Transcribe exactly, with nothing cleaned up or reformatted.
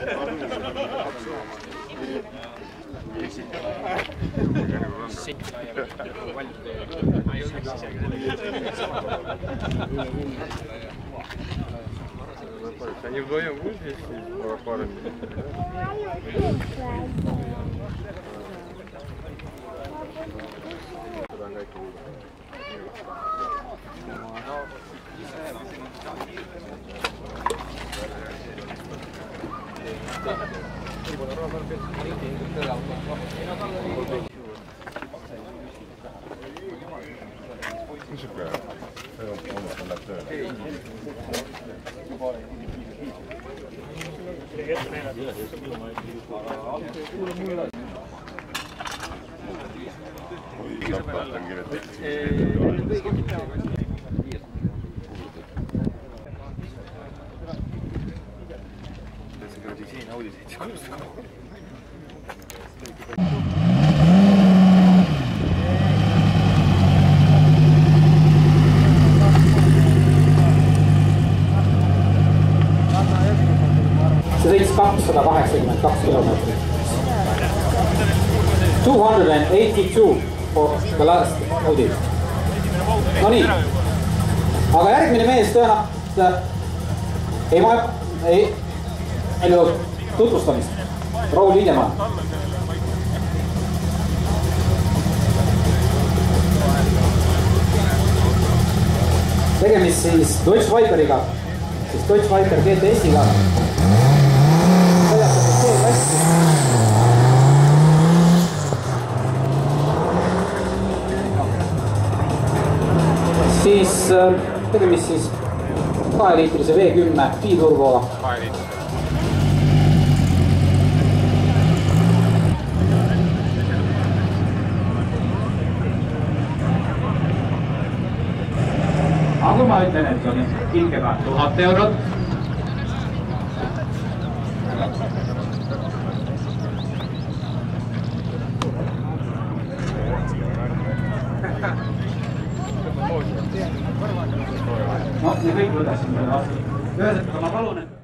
Они вдвоем будут здесь парами? Niisugune hommikul läheb tööle. Sappat on kirjutatud. See kuradi siin Audi seitse kolmsada kolm. See sõits kakssada kaheksakümmend kaks kilomeetrit. two hundred eighty-two for the last Audi. No nii. Aga järgmine mees tõenäoliselt ei ma ei palju tutvustamist. Raul Liidemaa. Tegemist siis Dodge Viperiga, siis Dodge Viper G T S-iga. Siis tegemist siis kaheliitrise V kümme biturboga. Aga kui ma ütlen, et on ilgega tuhat eurot. No, ja kõik võtasin seda vastu. Ühesõnaga, ma palun, et